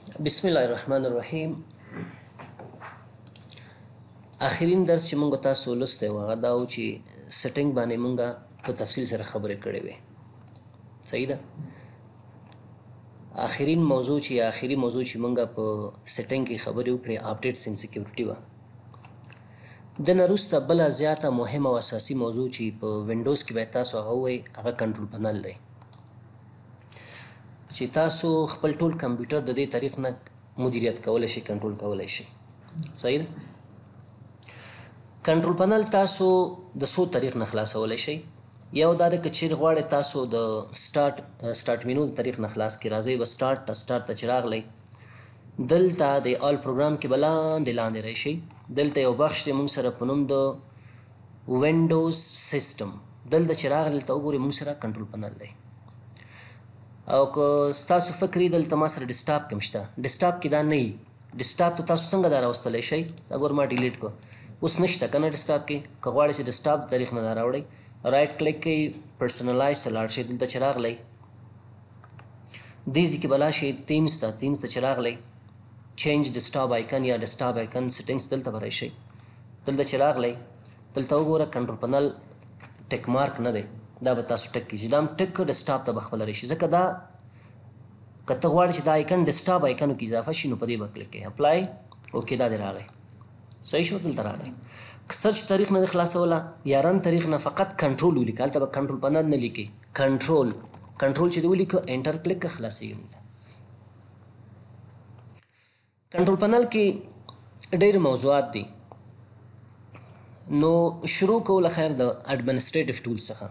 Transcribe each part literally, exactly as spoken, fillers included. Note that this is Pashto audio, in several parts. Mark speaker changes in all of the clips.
Speaker 1: بسم الله الرحمن الرحیم. آخرین درس چې مونږ تاسو لوستی و هغه دا و چې سیټینګ باندې مونږ په تفصیل سره خبرې کړې وې. صحیح ده؟ آخرین موضوع چې آخري موضوع چې مونږ په سیټینګ کې خبرې وکړې اپډیټس ان سکیورټي وه. د نه وروسته بله زیاته مهمه او اساسي موضوع چې په وینډوز کې باید تاسو هغه ووایئ هغه کنټرول پنل دی چې تاسو خپل ټول کمپیوټر د دې طریق نه مدیریت کولی شئ، کنټرول کولی شئ. صحیح ده؟ کنټرول پنل تاسو د څو طریق نه خلاصولی شئ. یو دا ده که چیرې غواړئ تاسو د سټارټ سټارټ مینو د طریق نه خلاص کړئ. راځئ به سټارټ ته سټارټ ته چې راغلی دلته د آل پروګرام کې به لاندې لاندې راشئ. دلته یو بخش دی موږ سره په نوم د وینډوز سیسټم. دلته چې راغلی دلته وګورئ موږ سره کنټرول پنل دی. او که ستاسو فکر یې دلته ما سره ډیسکټاپ کې هم شته، ډیسکټاپ کې دا نه وي. ډیسکټاپ ته تاسو څنګه دا راوستلی شئ؟ دا ګور ما ډیلیټ کړو، اوس نشته که نه ډیسکټاپ کې. که غواړئ چې ډیسکټاپ د طریق نه دا راوړئ رایټ کلیک کوئ، پرسنلایز ته لاړ شئ. دلته چې راغلی دې ځای کې به لاړ شئ تیمز ته. تیمز ته چې راغلی چینج ډیسکټاپ آیکن یا ډیسکټاپ آیکن سیټینګز دلته به راشئ. دلته چې راغلی دلته وګوره کنټرول پنل ټک مارک نه دی، دا به تاسو ټک کړئ چې دا هم ټک کړ ډیسکټاپ ته به خپله راشي. ځکه دا که ته غواړې چې دا آیکن ډیسکټاپ آیکنو کې اضافه شي نو په دې به کلیک کوئ، اپلای اوکې دا دې راغی. صحیح شو؟ دلته راغی. که سرچ طریق نه دې خلاصوله یا رن طریق نه فقط کنټرول ولیکه، هلته به کنټرول پنل نه لیکئ، کنټرول کنټرول چې دې ولیکه انټر کلیک که خلاصېږي. کنټرول پنل کې ډېر موضوعات دي، نو شروع کوله خیر د اډمنسټریټیو ټول څخه.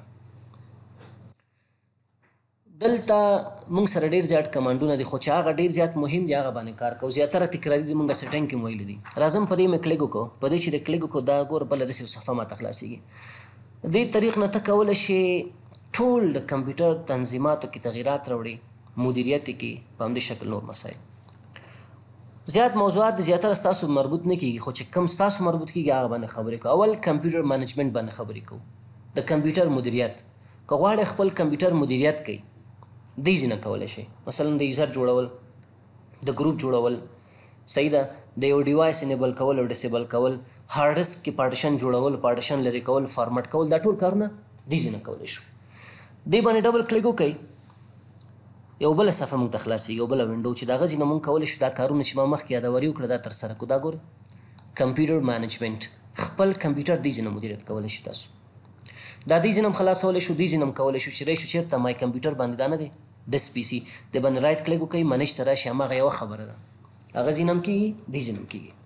Speaker 1: دلته موږ سره ډېر زیات کمانډونه دي، خو چې هغه ډېر زیات مهم دي هغه باندې کار کوو. زیاتره تکراري دي، موږ سیټینګ کې ویلي دي. راځم په دې مې کلیک وکړو، په دې چې د کلیک وکړو دا ګوره بله داسې یو صفحه ماته خلاصېږي. دې طریق نه ته کولی شې ټول د کمپیوټر تنظیماتو کې تغییرات راوړي، مدیریت یې کړي، په همدې شکل نور مسایل. زیات موضوعات زیاتره ستاسو مربوط نه کېږي، خو چې کم ستاسو مربوط کېږي هغه باندې خبرې کوو. اول کمپیوټر منیجمنټ باندې خبرې کوو، د کمپیوټر مدیریت. که غواړئ خپل کمپیوټر مدیریت کوئ دې ځینه کولی شئ، مثلا د یوزر جوړول، د ګروپ جوړول، صحیح ده، د یو ډیوایس انیبل کول او ډسیبل کول، هارډ ډسک کې پارټیشن جوړول، پارټیشن لرې کول، فارمټ کول، دا ټول کارونه دې ځینه کولی شو. دې باندې ډبل کلیک وکئ، یو بله صفحه موږ ته خلاصېږي، یو بله وینډو چې د هغه ځینه موږ کولی شو دا کارونه چې ما مخکې یادوري وکړه دا ترسره کړو. دا ګوره کمپیوټر مینجمنټ، خپل کمپیوټر دې ځینه مدیریت کولی شي تاسو. دا دې ځینه هم خلاصولی شو، دې ځینه هم کولی شو چې راشو چېرته مای کمپیوټر باندې دا نه دی ډس پی سي، د باندې رایټ کلیک وکئ، منیج ته راشي، هماغه یوه خبره ده، هغه ځینه هم کېږي، دې ځینه هم کېږي.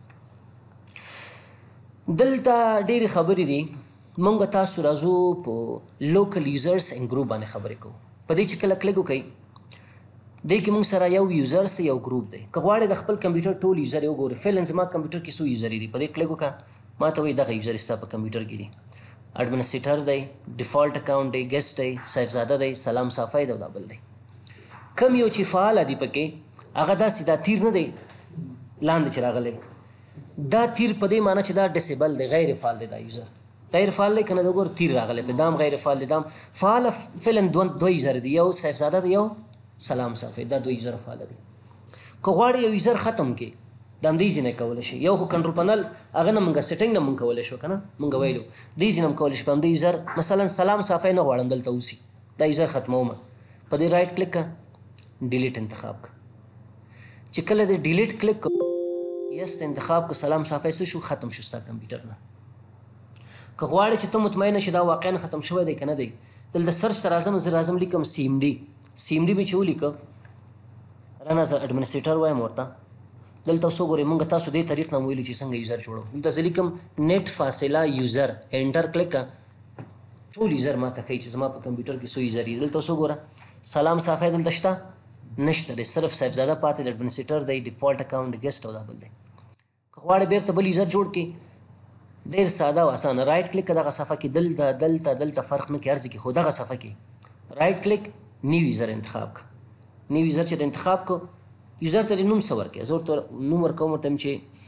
Speaker 1: دلته ډېرې خبرې دي، موږ تاسو راځو په لوکل یوزرس اینډ ګروپ باندې خبرې کوو. په دې چې کله کلیک وکئ دې کې موږ سره یو یوزرس دی، یو ګروپ دی. که غواړئ د خپل کمپیوټر ټول یوزر یې وګورئ، فعلا زما کمپیوټر کې څو یوزرې دي، په دې کلیک وکړه ما ته وایي دغه یوزر ستا په کمپیوټر کې دي. اډمنسټریټر دی، ډیفالټ اکاونټ دی، ګیسټ دی، سیفزاده دی، سلام صافی دی او دا بل دی. کم یو چې فعاله دي پکې هغه داسې دا تیر نه دی لاندې چې راغلی، دا تیر په دې معنی چې دا ډسیبل دی، غیر فعال دی. دا یوزر غیر فعال دی که نه؟ دا ګوره تیر راغلی په دام غیر فعال دی، دام فعاله. فعلا دوه یوزر دي، یو سیفزاده دی، یو سلام صافی، دا دوه یوزر فعاله دي. که غواړئ یو یوزر ختم کړي د همدې ځینې کولی شي. یو خو کنټرول پنل هغه نه موږ سیټینګ نه موږ کولی شو که نه، موږ ویلو دې ځینې هم کولی شي. په همدې یوزر مثلا سلام صافی نه غواړم دلته اوسي، دا یوزر ختمومه، په دې رایټ کلیک کړه، ډیلیټ انتخاب کړه. چې کله دې ډیلیټ کلیک کړه یس انتخاب کړه، سلام صافی څه شو؟ ختم شو ستا کمپیوټر نه. که غواړې چې ته مطمئنه شې دا واقعا ختم شوی دی که نه دی، دلته سرچ ته راځم، زه راځم لیکم سی ایم ډي. سی ایم ډي مې چې ولیکه رن از اډمنسټریټر وایم ورته. دلته اوس وګورئ موږ تاسو دې طریق نه ویلو چې څنګه یوزر جوړو. دلته زه لیکم نیټ فاصله یوزر، انټر کلیک کړه، ټول یوزر ما ته ښایي چې زما په کمپیوټر کې څو یوزر دي. دلته اوس وګوره سلام صافی دلته شته؟ نشته دی، صرف سیفزاده پاتې دی، اډمنسټریټر دی، ډیفالټ اکاونټ، ګیسټ او دا بل دی. که غواړې بیرته بل یوزر جوړ کړي ډېر ساده او اسانه، رایټ کلیک کړه دغه صفحه کې، دلته دلته دلته فرق نه کوي هر ځای کې، خو دغه صفحه کې رایټ کلیک نیو یوزر انتخاب کړه. نیو یوزر چې د انتخاب کړو یوزر ته د نوم څه ورکړئ، زه ورته نوم ورکوم ورته چې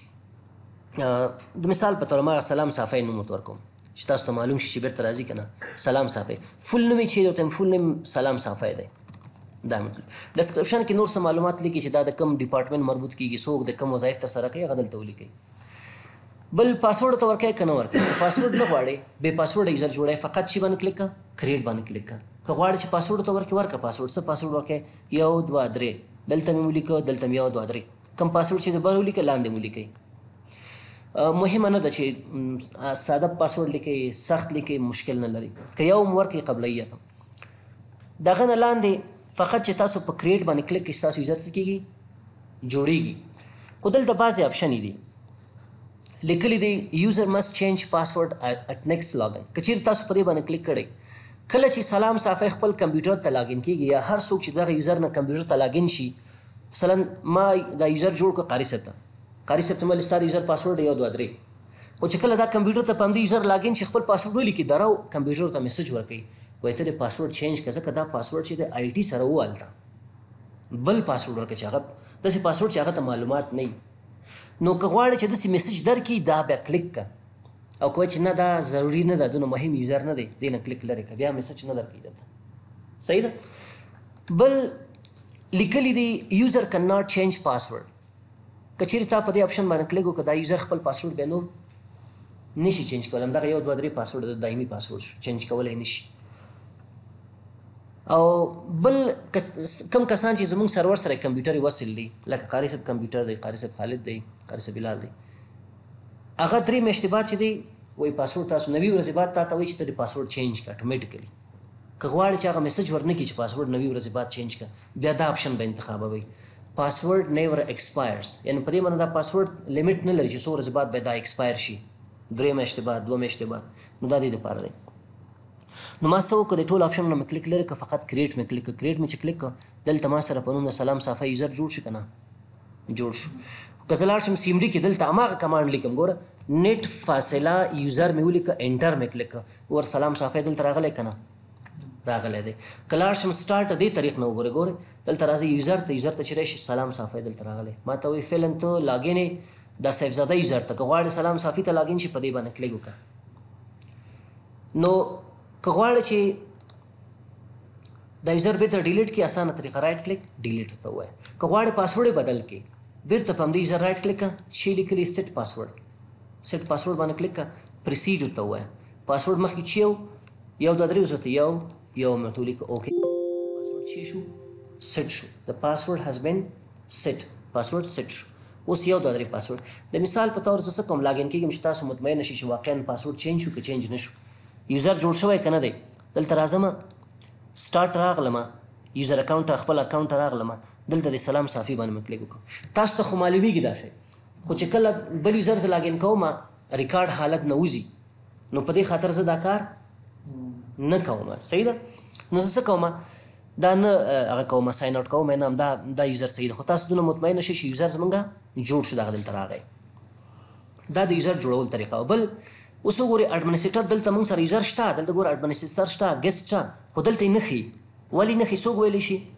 Speaker 1: د مثال په طور ما سلام صافی نوم ورته ورکوم چې تاسو ته معلوم شي چې بیرته راځي که نه. سلام صافی فول نوم یې چې ورته فول نیم سلام صافی دی، دا مطلب ډسکرپشن کې نور څه معلومات لیکي چې دا د کوم ډپارټمنټ مربوط کیږي څوک د کوم وظایف ترسره کوي هغه دلته ولیکئ. بل پاسورډ ته ورکوئ که نه ورکوئ. پاسورډ نه غواړئ بې پاسورډ یوزر جوړئ فقط چې باندې کلیک کړه کریټ باندې کلیک کړه. که غواړئ چې پاسورډ ته ورکړئ ورکړه پاسورډ. څه پاسورډ ورکوئ؟ یو دوه درې دلته مې ولیکه دلته مې یو دوه درې کوم پاسورډ چې د بل ولیکه لاندې مو لیکئ. مهمه نه ده چې ساده پاسورډ لیکئ سخت لیکئ مشکل نه لري. که یو مو ورکړئ قبلیه ته دغه نه لاندې فقط چې تاسو په کریټ باندې کلیک کړئ ستاسو یوزر څه کېږي جوړیږي. خو دلته بعضې آپشنې دي لیکلی دی یوزر مست چینج پاسورډ اټ نیکسټ لاګن. که چیرې تاسو په دې باندې کلیک کړئ کله چې سلام صافی خپل کمپیوټر ته لاګین کېږي یا هر څوک چې دغه یوزر نه کمپیوټر ته لاګین شي مثلا ما دا یوزر جوړ کړ قاري صاحب ته قاري صاحب ته مې ستا د یوزر پاسورډ یو دوه درې خو چې کله دا کمپیوټر ته په همدې یوزر لاګین شي خپل پاسورډ ولیکي دراو کمپیوټر ته میسج ورکوي وایي ته د پاسورډ چینج کړه ځکه دا پاسورډ چې د آی ټي سره ووالته بل پاسورډ ورکړه چې هغه داسې پاسورډ چې هغه ته معلومات نه وي. نو که غواړې چې داسې میسج درکړي دا بیا کلیک کړه او که وایي چې نه دا ضروري نه ده دونه مهم یوزر نه دی دې نه کلیک لرې کړه بیا میسج نه درکوي دلته صحیح ده. بل لیکلی دی یوزر کن ناٹ چینج پاسورډ. که چیرې تا په دې آپشن باندې کلیک وکړه دا یوزر خپل پاسورډ بیا نور نشي چینج کولی همدغه یو دوه درې پاسورډ د دایمي پاسورډ شو چینج کولی نشي. او بل کم کسان چې زموږ سرور سره کمپیوټر وصل دي لکه قاري صاحب کمپیوټر دی قاري صاحب خالد دی قاري صاحب بلال دی هغه درې میاشتې بعد چې دی وایي پاسورډ تاسو نوي ورځې بعد تا ته وایي چې ته د پاسورډ چینج کړه اټومیټیکلي. که غواړې چې هغه میسج ورنه کړي چې پاسورډ نوي ورځې بعد چینج کړه بیا دا آپشن به انتخابوئ پاسورډ نیور ایکسپایرز یعنې په دې معنی دا پاسورډ لیمټ نه لري چې څو ورځې بعد به دا ایکسپایر شي درې میاشتې بعد دوه میاشتې بعد نو دا دې دپاره دی. نو ما څه وکړه د ټول آپشنونه مې کلیک لرې که فقط کریټ مې کلیک کړه کریټ مې چې کلیک کړه دلته ما سره په نوم د سلام صافی یوزر جوړ شو که نه جوړ شو. که زه لاړ شم سی ایم ډي کې دلته هماغه کمانډ لیکم ګوره نیټ فاصله یوزر مې ولیکه انټر مې کلیک کړه ور سلام صافی دلته راغلی که نه راغلی دی. که لاړ شم سټارټ دې طریق نه وګورئ ګورئ دلته راځي یوزر ته یوزر ته چې راشي سلام صافی دلته راغلی ما ته وایي فعلا ته لاګین یې دا سیفزاده یوزر ته که غواړې سلام صافی ته لاګین شي په دې باندې کلیک وکړه. نو که غواړې چې دا یوزر بیرته ډیلیټ کړي اسانه طریقه رایټ کلیک ډیلیټ ورته ووایه. که غواړې پاسورډ یې بدل کړي بیرته په همدې یوزر رایټ کلیک کړه چې لیکلي سیټ پاسورډ سیټ پاسورډ باندې کلیک کړه پریسیډ ورته ووایه پاسورډ مخکې چې یو یو دوه درې اوس ورته یو یو مې ورته ولیکه اوکې پاسورډ چې شو سیټ شو د پاسورډ هز بین سیټ پاسورډ سیټ شو اوس یو دوه درې پاسورډ د مثال په طور زه څه کوم لاګین کېږم چې تاسو مطمئنه شئ چې واقعا پاسورډ چینج شو که چینج نه شو یوزر جوړ شوی که نه دی. دلته راځم سټارټ راغلم یوزر اکاونټ خپل اکاونټ ته راغلم دلته د سلام صافی باندې مې کلیک وکړو تاسو ته خو معلومیږي دا شی خو چې کله بل یوزر زه لاګین کوم ریکارډ حالت نه وځي نو په دې خاطر زه دا کار نه کوم صحیح ده. نو زه څه کوم دا نه هغه کوم ساین آوټ کوم نه دا دا یوزر صحیح ده خو تاسو دونه مطمئنه شئ چې یوزر زمونږ جوړ شو دغه دلته راغی دا د یوزر جوړول طریقه. بل اوس وګورئ اډمنسټریټر دلته موږ سره یوزر شته دلته ګوره اډمنسټریټر شته ګیسټ شته خو دلته یې نه ښیي ولې نه ښیي څوک ویلی شي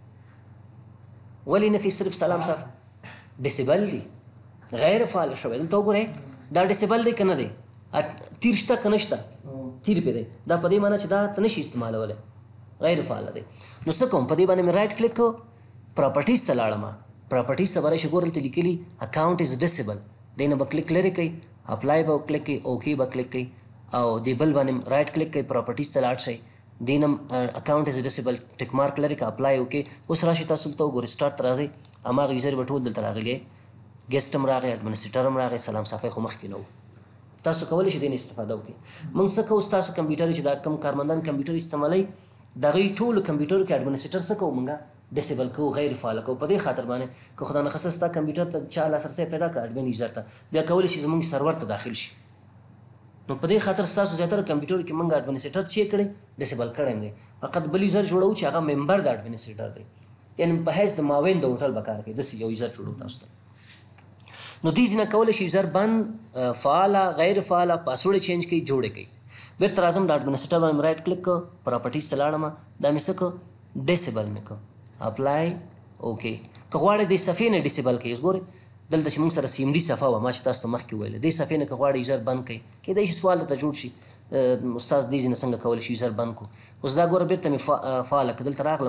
Speaker 1: ولې نه ښیي صرف سلام صاحب ډسیبل دی غیر فعال شوی دلته وګورئ دا ډسیبل دی که نه دی تیر شته که نه شته تیر پې دی دا په دې معنی چې دا ته نشي استعمالولی غیر فعاله دی. نو څه کوم په دې باندې مې رایټ کلیک کړو پراپرټیز ته لاړم پراپرټیز ته به راشي ګوره دلته لیکلي اکاونټ از ډسیبل دې نه به کلیک لرې کوئ اپلای به کلیک کوئ اوکې به کلیک کوئ او دې بل باندې رایټ کلیک کوئ پراپرټیز ته لاړ شئ دې نه اکاونټ از ډسیبل ټیک مارک لرې که اپلای وکړئ اوس راشي تاسو دلته وګورئ سټارټ ته راځئ هماغه یوزر به ټول دلته راغلی ګیسټ هم راغی اډمنسټریټر هم راغی سلام صافی خو مخکې نه و تاسو کولی شئ دې نه استفاده وکړئ. موږ څه کوو ستاسو کمپیوټر چې دا کم کارمندان کمپیوټر استعمالوي د هغوی ټولو کمپیوټرو کې اډمنسټریټر څه کوو موږ ډسیبل کوو غیر فعاله کوو په دې خاطر باندې که خدا نخواسته ستا کمپیوټر ته چا لاسرسی پیدا کړه اډمن یوزر ته بیا کولی شي زموږ سرور ته داخل شي نو په دې خاطر ستاسو زیاتره کمپیوټر کې موږ اډمنسټریټر چې کړی ډسیبل کړی دی فقط بل یوزر جوړو چې هغه ممبر د اډمنسټریټر دی یعنې په حیث د معاون د هوټل به کار کوي داسې یو یوزر جوړو تاسو ته. نو دې ځینه کولی شي یوزر بند فعاله غیر فعاله پاسورډ چینج کوي جوړې کوي. بیرته راځم د اډمنسټریټر باندې مې رایټ کلیک کړه پراپرټیز ته لاړم دا مې څه کړه ډسیبل مې کړه اپلای اوکې. که غواړئ دې صفحې نه ډسیبل کوئ اوس ګورئ دلته چې موږ سره سی ایم ډي صفحه وه ما چې تاسو ته مخکې وویله دې صفحې نه که غواړئ یوزر بند کړئ کیدای شي سوال درته جوړ شي استاد دې ځینې څنګه کولی شي یوزر بند کړو. اوس دا ګوره بیرته مې فعاله کړه دلته راغلم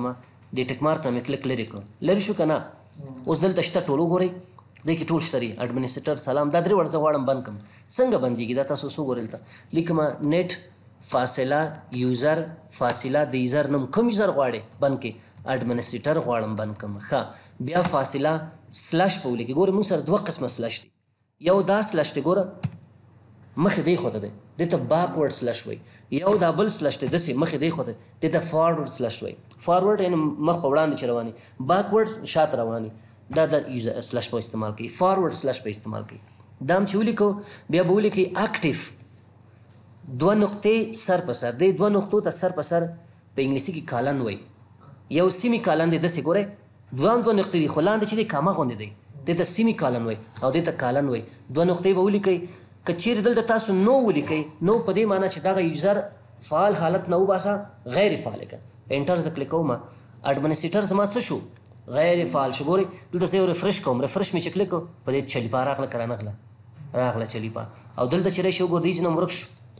Speaker 1: د ټیک مارک نه مې کلک لرې کړ لرې شو که نه اوس دلته شته ټول وګورئ دی کې ټول شته دي اډمنسټر سلام دا درې وړه زه غواړم بند کړم څنګه بندېږي دا تاسو اوس وګورئ دلته لیکمه نیټ فاصله یوزر فاصله د یوزر نوم کوم یوزر غواړې بند کړي اډمنسټر غواړم بند کړم ښه بیا فاصله سلش په ولیکئ ګوره موږ سره دوه قسمه سلش دي یو دا سلش دی ګوره مخې دی خواته دی دې ته باکورډ سلش وایي یو دا بل سلش دی داسې مخې دی خواته دې ته فارورډ سلش وایي فارورډ یعنې مخ په وړاندې چې رواني باکورډ شاته رواني دا د سلش په استعمال کوي فارورډ سلش په استعمال کوي دا هم چې ولیکو بیا به ولیکئ اکټیو دوه نقطې سر په سر دې دوه نقطو ته سر په سر په انګلیسي کې کالن وایي یو سیمي کالن دی داسې ګورئ دوه هم دوه نقطې دي خو لاندې چې دی کامه غوندې دی دې ته سیمي کالن وایي او دې ته کالن وایي دوه نقطې به ولیکئ که چیرې دلته تاسو نو ولیکئ نو په دې معنی چې دغه یوزر فعال حالت نه وباسه غیر فعال کړه انټر زه کلیک کوم اډمنسټر زما څه شو غیر فعال شو ګورئ دلته زه یو ریفرش کوم ریفرش مې چې کلیک کوم په دې چلیپا راغله که رانغله راغله چلیپا او دلته چې راشي وګورئ دې ځینه ورک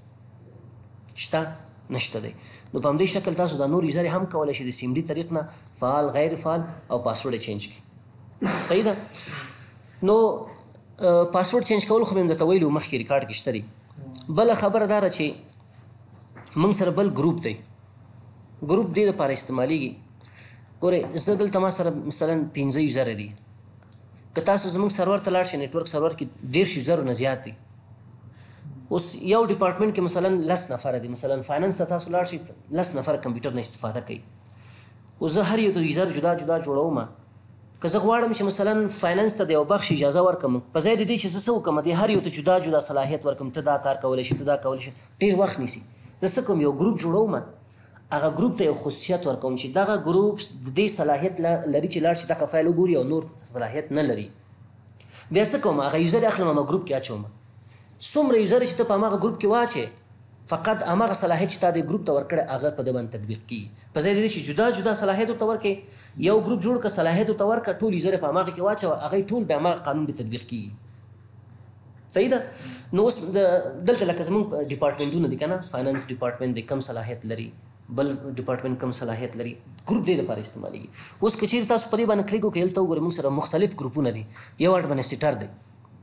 Speaker 1: شو شته نشته دی نو په همدې شکل تاسو دا نور یوزر هم کولی شئ د سیمډي طریق نه فعال غیر فعال او پاسورډ یې چینج کړي صحیح ده نو پاسورډ چینج کول خو مې هم درته ویلي وو مخکې ریکارډ کې شته دي بله خبره دا ده چې موږ سره بل ګروپ دی ګروپ دې دپاره استعمالیږي ګورئ زه دلته ما سره مثلا پنځه یوزره دي که تاسو زموږ سرور ته لاړ شئ نیټورک سرور کې دېرش یوزرو نه زیات دي اوس یو ډپارټمنټ کې مثلا لس نفره دي مثلا فاینانس ته تاسو لاړ شئ لس نفره کمپیوټر نه استفاده کوي اوس زه هر یو ته یوزر جدا جدا جوړوم که زه غواړم چې مثلا فاینانس ته د یو بخش اجازه ورکړم په ځای د دې چې زه څه وکړم د هر یو ته جدا جدا صلاحیت ورکړم ته دا کار کولی شي ته دا کولی شي ډېر وخت نیسي زه څه کوم یو ګروپ جوړوم هغه ګروپ ته یو خصوصیت ورکوم چې دغه ګروپ د دې صلاحیت لري چې لاړ شي دغه فایل وګوري او نور صلاحیت نه لري بیا څه کوم هغه یوزر اخلم همه ګروپ کې اچوم څومره یوزر چې ته په هماغه ګروپ کې واچې فقط هماغه صلاحیت چې تا د ګروپ ته ورکړی هغه په ده باندې تطبیق کېږي په ځای د دې چې جدا جدا صلاحیت ورته ورکړې یو ګروپ جوړ کړه صلاحیت ورته ورکړه ټول یوزر یې په هماغه کې واچوه هغه ټول بیا هماغه قانون به تطبیق کېږي صحیح ده نو اوس دلته لکه زموږ ډپارټمنټونه دي که نه فاینانس ډپارټمنټ دی کم صلاحیت لري بل ډپارټمنټ کم صلاحیت لري ګروپ دې لپاره استعمالیږي اوس که چیرې تاسو په دې باندې کلیک وکړئ دلته وګورئ موږ سره مختلف ګروپونه دي یو اډمنسټر دی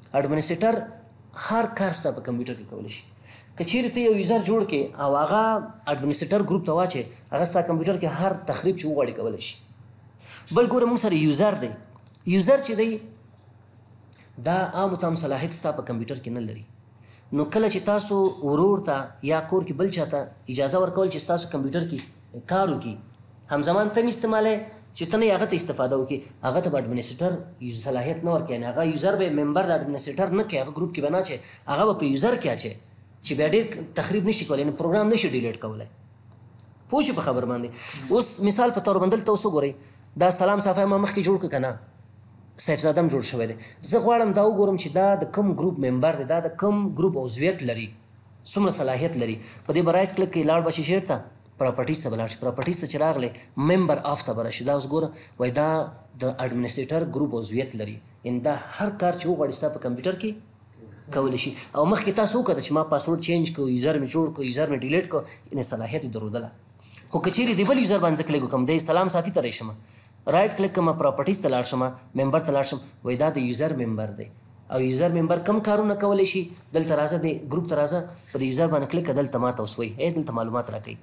Speaker 1: اډمنسټر هر کار ستا په کمپیوټر کې کولی شي که چیرې ته یو یوزر جوړ کړې او هغه اډمنسټر ګروپ ته واچې هغه ستا کمپیوټر کې هر تخریب چې وغواړي کولی شي بل ګوره موږ سره یوزر دی یوزر چې دی دا عام تام صلاحیت ستا په کمپیوټر کې نه لري نو کله چې تاسو ورور ته یا کور کې بل چاته اجازه ورکول چې ستاسو کمپیوټر کې کار وکړي همزمان ته هم استعمالی چې ته نه هغه ته استفاده وکړي هغه ته به اډمنسټر صلاحیت نه ورکوي یعنې هغه یوزر به ممبر د اډمنسټر نه کوي هغه ګروپ کې به نه اچوي هغه به په یوزر کې اچوي چې بیا ډېر تخریب نشي کولی یعنې پروګرام نشي ډیلیټ کولی پوه شو په خبر باندې اوس مثال په طور باندې دلته اوس وګورئ دا سلام صفحه ما مخکې جوړ کړه که نه سیفزاده هم جوړ شوی دی زه غواړم دا وګورم چې دا د کوم ګروپ ممبر دی دا د کوم ګروپ عضویت لري څومره صلاحیت لري په دې به رایټ کلک کوي لاړ به شي چېرته پراپرټیز ته به لاړ شي پراپرټیز ته چې راغلی ممبر آف ته به راشي دا اوس ګوره وایي دا د اډمنسټر ګروپ عضویت لري یعنې دا هر کار چې وغواړي ستا په کمپیوټر کې کولی شي او مخکې تاسو وکړه چې ما پاسورډ چینج کړو یوزر مې جوړ کړو یوزر مې ډیلیټ کړو یعنې صلاحیت یې درلودله خو که چیرې د بل یوزر باندې زه کلیک وکړم د سلام صافي ته راشم رایټ کلیک کوم پراپرټیز ته لاړ شم ممبر ته لاړ شم وایي دا د یوزر ممبر دی او یوزر ممبر کم کارونه کولی شي دلته راځه د ګروپ ته راځه په د یوزر باندې کلیک دلته ماته اوس وایي ای دلته معلومات راکوي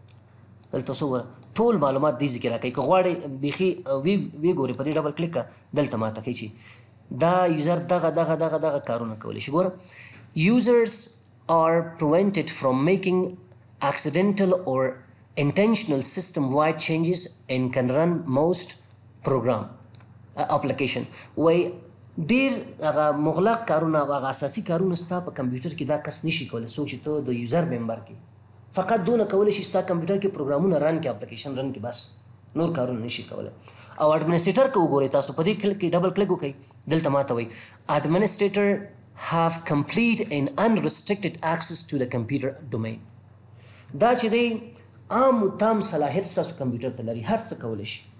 Speaker 1: دلته اوس وګوره ټول معلومات دې ځای کې راکوي که غواړې بیخي ویې ګورې په دې ډبل کلیک که دلته ماته کوي چې دا یوزر دغه دغه دغه دغه کارونه کولی شي ګوره users are prevented from making accidental or intentional system-wide changes and can run most program uh, application وای ډیر هغه مغلق کارونه او هغه اساسي کارونه ستا په کمپیوټر کې دا کس نشي کولی څوک چې ته د یوزر ممبر کې فقط دونه کولی شي ستا کمپیوټر کې پروګرامونه رن کړي اپلیکیشن رن کړي بس نور کارونه نشي کولی او اډمنسټریټر که وګورئ تاسو په دې کلیک کې ډبل کلیک وکړئ دلته ماته وایي اډمنسټریټر have complete and unrestricted access to the computer domain دا چې دی عام تام صلاحیت ستاسو کمپیوټر ته لري هر څه کولی شي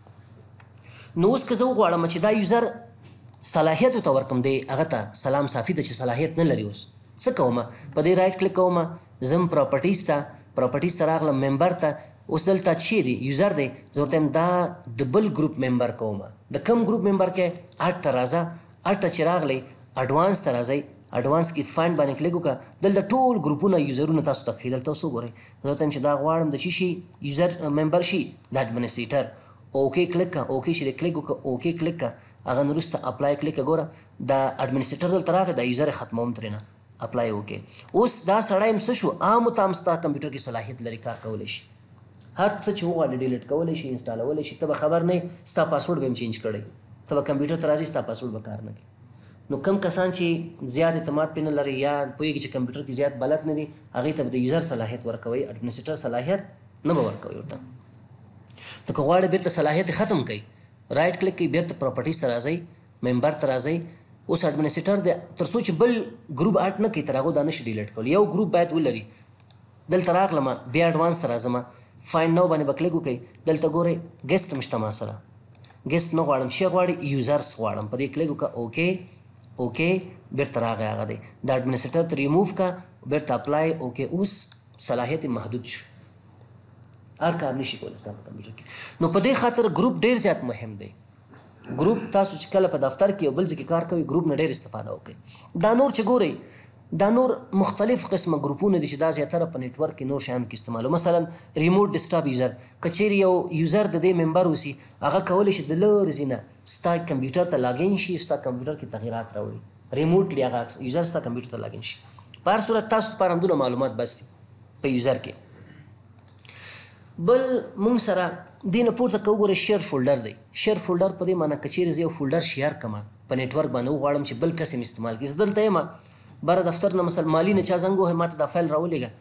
Speaker 1: نو اوس که زه وغواړم چې دا یوزر صلاحیت ورته ورکړم دی هغه ته سلام صافي ته چې صلاحیت نه لري اوس څه کوم په دې رایټ کلیک کوم ځم پراپرټیز ته پراپرټیز ته راغلم ممبر ته اوس دلته چې دی یوزر دی زه ورته وایم دا د بل ګروپ ممبر کومه د کم ګروپ ممبر کې اټ ته راځه اټ ته چې راغلی اډوانس ته راځئ اډوانس کې فایند باندې کلیک وکړه دلته ټول ګروپونه یوزرونه تاسو ته ښیي دلته اوس وګورئ زه ورته وایم چې دا غواړم د چی شي یوزر ممبر شي د اډمنسټریټر اوکې کلیک کړه اوکې چې دی کلیک وکړه اوکې کلیک کړه هغه نه وروسته اپلای کلیک کړه ګوره د اډمنسټریټر دلته راغی دا یوزر یې ختموم ترېنه اپلای وکړې اوس دا سړی هم څه شو عامو ته هم ستا کمپیوټر کې صلاحیت لري کار کولی شي هر څه چې وغواړې ډیلیټ کولی شي انسټالولی شي ته به خبر نه یې ستا پاسورډ به هم چینج کړی ته به کمپیوټر ته راځي ستا پاسورډ به کار نه کوي نو کم کسان چې زیات اعتماد پرې نه لري یا پوهېږي چې کمپیوټر کې زیات بلد نه دي هغې ته به د یوزر صلاحیت ورکوئ اډمنسټریټر صلاحیت نه به ورکوئ ورته ته که غواړې بیرته صلاحیت ختم کړئ رایټ کلیک کوئ بیرته پراپرټیز ته راځئ ممبر ته راځئ اوس اډمنسټریټر دی تر څو چې بل ګروپ اټ نه کوي تر هغو دا نشي ډیلیټ کولی یو ګروپ باید ولري دلته راغلم بیا اډوانس ته راځم فایند نو باندې به کلیک وکړئ دلته ګورئ ګیسټ هم شته ما سره ګیسټ نه غواړم چې غواړي یوزرس غواړم په دې کلیک وکړه اوکې اوکې بیرته راغی هغه دی د اډمنسټریټر ته ریموو کړه بیرته اپلای اوکې اوس صلاحیت محدود شو هر کار نشي کولی ستا په کمپیوټر کې نو په دې خاطر ګروپ ډېر زیات مهم دی ګروپ تاسو چې کله په دفتر کې یو بل ځای کې کار کوئ ګروپ نه ډېر استفاده وکړئ دا نور چې ګورئ دا نور مختلف قسمه ګروپونه دي چې دا زیاتره په نیټورک کې نور شیانو کې استعمالو مثلا ریموټ ډیسکټاپ یوزر که چیرې یو یوزر د دې ممبر اوسي هغه کولی شي د لرې ځای نه ستا کمپیوټر ته لاګین شي ستا کمپیوټر کې تغیرات راوړي ریموټلی هغه یوزر ستا کمپیوټر ته لاګین شي په هر صورت تاسو لپاره همدونه معلومات بس دي په یوزر کې بل مونږ سره دې نه پورته که وګورئ شیر فولډر دی شیر فولډر په دې معنی که چیرې زه یو فولډر شیر کړم په نیټورک باندې وغواړم چې بل کس یې استعمال کړي زه دلته یم بره دفتر نه مثلا مالي نه چا زنګ وهي ما ته دا فایل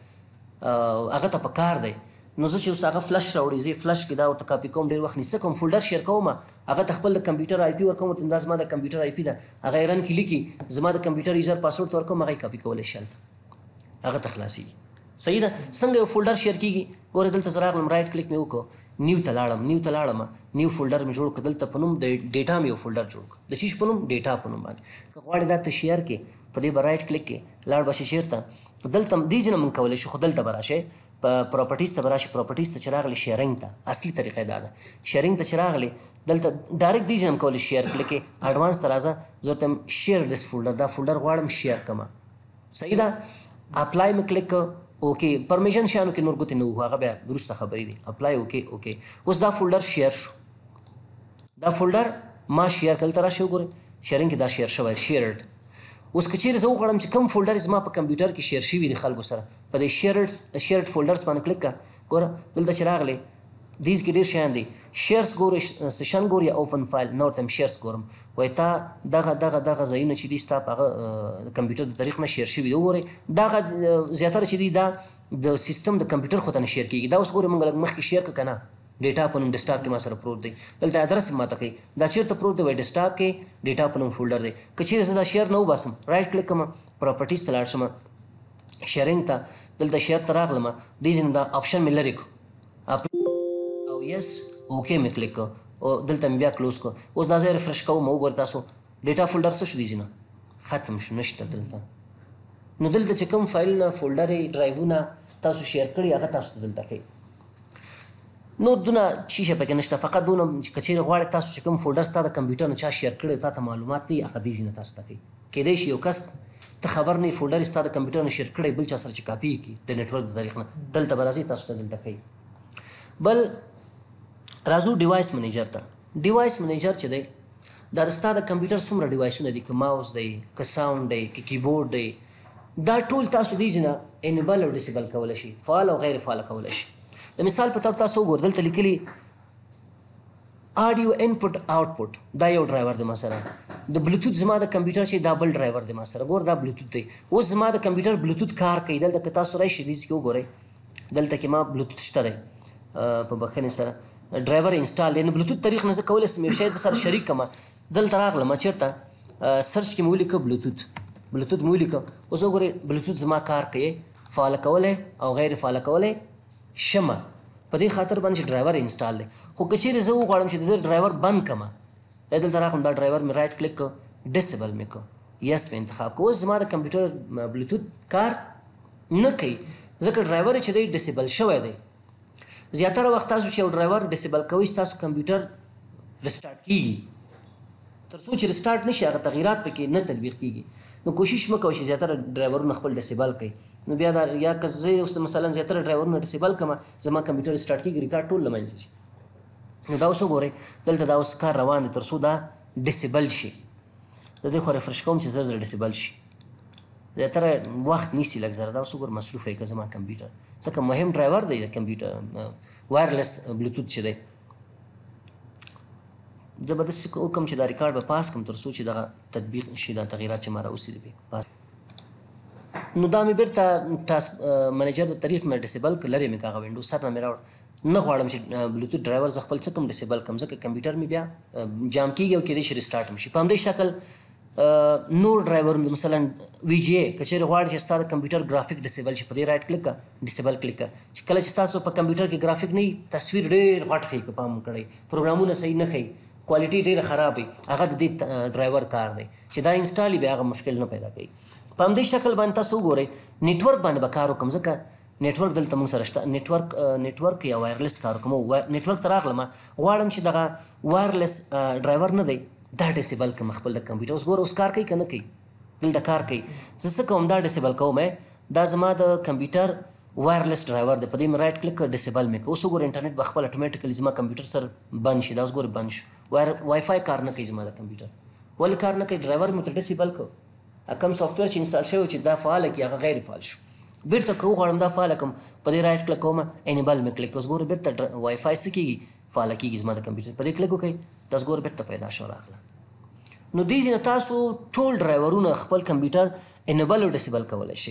Speaker 1: راولېږه هغه ته په کار دی نو زه چې اوس هغه فلش راوړي زه فلش کې دا ورته کاپي کوم ډېر وخت نیسه کوم فولډر شیر کوم هغه ته خپل د کمپیوټر آی پي ورکوم ورته دا زما د کمپیوټر آی پي ده هغه یې رن کې لیکي زما د کمپیوټر یوزر پاسورډ ته ورکوم هغه یې کاپي کولی شي هلته هغه ته خلاصېږي صحیح ده څنګه یو فولډر شیر کېږي ګورې دلته زه راغلم رایټ کلیک مې وکړو نیو ته لاړم نیو ته لاړم نیو فولډر مې جوړ کړ دلته په نوم د ډیټا مې یو فولډر جوړ کړ د چیز په نوم ډیټا په نوم باندې که غواړې دا ته شیر کې په دې به رایټ کلیک کې لاړ به شي شیر ته دلته دې ځای نه مونږ کولی شو خو دلته به راشئ په پراپرټیز ته به راشي پراپرټیز ته چې راغلی شیرنګ ته اصلي طریقه دا ده شیرنګ ته چې راغلی دلته ډایرکټ دې ځای نه کولی شیر کلیک کې اډوانس ته راځه زه ورته شیر ډس فولډر دا فولډر غواړم شیر کړم صحیح ده اپلای مې کلیک کړ اوکې پرمیشن شیانو کې نور ګوتې نه وو هغه بیا وروسته خبرې دي اپلای اوکې اوکې اوس دا فولډر شیر شو دا فولډر ما شیر کړل ته راشئ وګورئ شیرنګ کې دا شیر شوی شیرډ اوس که چیرې زه وغواړم چې کوم فولډر زما په کمپیوټر کې شیر شوي دي خلکو سره په دې شیرډ شیرډ فولډرس باندې کلیک کړه ګوره دلته چې راغلی دیز کې ډېر شیان دي شیرس ګورې سیشن ګورې یا اوپن فایل نه ورته م شیرس ګورم وایي تا دغه دغه دغه ځایونه چې دي ستا په هغه کمپیوټر د طریق نه شیر شوي دي وګورئ دغه زیاتره چې دي دا د سیستم د کمپیوټر خو ته نه شیر کېږي دا اوس ګورئ موږ لږ مخکې شیر کړه که نه ډیټا په نوم ډیسکټاپ کې ما سره پروت دی دلته ادرس یې ماته کوي دا چېرته پروت دی وایي ډیسکټاپ کې ډیټا په نوم فولډر دی که چیرې زه دا شیر نه وباسم رایټ کلیک کړم پراپرټیز ته لاړ شم شیرنګ ته دلته شیر ته راغلم دې ځای نه دا آپشن مې لرې کړو او یس اوکې مې کلیک کړ او دلته مې بیا کلوز کړ اوس دا ځای ریفرش کوم وګورئ تاسو ډیټا فولډر څه شو دې ځای نه ختم شو نشته دلته نو دلته چې کوم فایلونه فولډرې ډرایوونه تاسو شیر کړي هغه تاسو ته دلته ښیي نور دونه چی شی پکې نشته فقط دونه چې که چیرې غواړې تاسو چې کوم فولډر ستا د کمپیوټر نه چا شیر کړی او تا ته معلومات نه وي هغه دې ځای نه تاسو ته ښیي کیدای شي یو کس ته خبر نه وي فولډر یې ستا د کمپیوټر نه شیر کړی بل چا سره چې کاپي یې کړي د نیټورک د طریق نه دلته به راځي تاسو ته دلته ښیي بل راځو ډیوایس منیجر ته ډیوایس منیجر چې دی دا د ستا د کمپیوټر څومره ډیوایسونه دي که ماوس دی که ساوند دی که کیبورډ دی دا ټول تاسو دې ځای نه انیبل او ډسیبل کولی شي فعال او غیر فعاله کولی شي د مثال په طور تاسو وګورئ دلته لیکلي آډیو انپوټ آوټپوټ دا یو ډرایور دی ما سره د بلوتوت زما د کمپیوټر چې دا بل ډرایور دی ما سره ګور دا بلوتوت دی اوس زما د کمپیوټر بلوتوت کار کوي دلته که تاسو راشئ دې کې وګورئ دلته کې ما بلوتوت شته دی په بخښنې سره ډرایور انسټال دی نو بلوتوت طریق نه زه کولی شم یو شی در سره شریک کړم دلته راغلم چېرته سرچ کې مې ولیکه بلوتوت بلوتوت مې ولیکه اوس وګورئ بلوتوت زما کار کوي فعاله کولی او غیر فعاله کولی شمه په دې خاطر باندې چې ډرایور انسټال دی خو که چیرې زه وغواړم چې د دې ډرایور بند کړم دلته راغلم دا ډرایور مې رایټ کلیک کړ ډسیبل مې کړ یس مې انتخاب کړ اوس زما د کمپیوټر بلوتوت کار نه کوي ځکه ډرایور چې دی ډسیبل شوی دی زیاتره وخت تاسو چې یو ډرایور ډسیبل کوئ ستاسو کمپیوټر رسټارټ کیږي تر څو چې رسټارټ نشي هغه تغییرات پکې نه تطبیق کیږي نو کوشش مه کوئ چې زیاتره ډرایورونه خپل ډسیبل کړئ نو بیا دا یا که زه اوس مثلا زیاتره ډرایورونه ډسیبل کړم زما کمپیوټر رسټارټ کیږي ریکارډ ټول له منځه ځي نو دا اوس وګورئ دلته دا اوس کار روان دی تر څو دا ډسیبل شي د دې خو ریفرش کوم چې زر زر ډسیبل شي زیاتره وخت نیسي لږ زره دا اوس وګوره مصروف دی که زما کمپیوټر ځکه مهم ډرایور دی د کمپیوټر وایرلیس بلوتوث چې دی زه به داسې وکړم چې دا ریکارډ به پاس کړم تر څو چې دغه تطبیق شي دا تغییرات چې ما راوستي دي پاس نو دا مې بیرته ټاسک منیجر د طریق نه ډسیبل کړ لرې مې کاغه وینډو سر نه مې راوړ نه غواړم چې بلوتوث ډرایور زه خپل څه کوم ډسیبل کړم ځکه کمپیوټر مې بیا جام کېږي او کېدای شي ریسټارټ هم شي په همدې شکل نور ډرایور مثلا وی جی اے که چېرې غواړې چې ستا د کمپیوټر ګرافیک ډسیبل شي په دې رایټ کلیک کړه ډسیبل کلیک کړه چې کله چې ستاسو په کمپیوټر کې ګرافیک نه وي تصویر ډېر غټ ښیي که پام کړئ پروګرامونه صحیح نه ښیي کوالټي ډېره خراب وي هغه د دې ډرایور کار دی چې دا انسټال وي بیا هغه مشکل نه پیدا کوي په همدې شکل باندې تاسو وګورئ نیټورک باندې به کار وکړم ځکه نیټورک دلته موږ سره شته نیټورک نیټورک یا وایرلیس کار وکړم نیټورک ته راغلم غواړم چې دغه وایرلیس ډرایور نه دی دا ډسیبل کړم خپل د کمپیوټر اوس ګوره اوس کار کوي که نه کوي دلته کار کوي زه څه کوم دا ډسیبل کوم دا زما د کمپیوټر وایرلیس ډرایور دی په دې مې رایټ کلیک کړ ډسیبل مې کړ اوس وګوره انټرنیټ به خپل اټومیټیکلی زما کمپیوټر سره بند شي دا اوس ګوره بند شو وای فای کار نه کوي زما د کمپیوټر ولې کار نه کوي ډرایور مې ورته ډسیبل کړ کوم سافټویر چې انسټال شوی چې دا فعاله کړي هغه غیر فعال شو بیرته که وغواړم دا فعاله کړم په دې رایټ کلیک کوم انیبل مې کلیک اوس ګوره بیرته وای فای څه کېږي فعاله کېږي زما د کمپیوټر په دې کلیک وکړئ دا اوس ګوره بیرته پیدا شو راغله نو دې ځینې تاسو ټول ډرایورونه خپل کمپیوټر انیبل او ډسیبل کولی شئ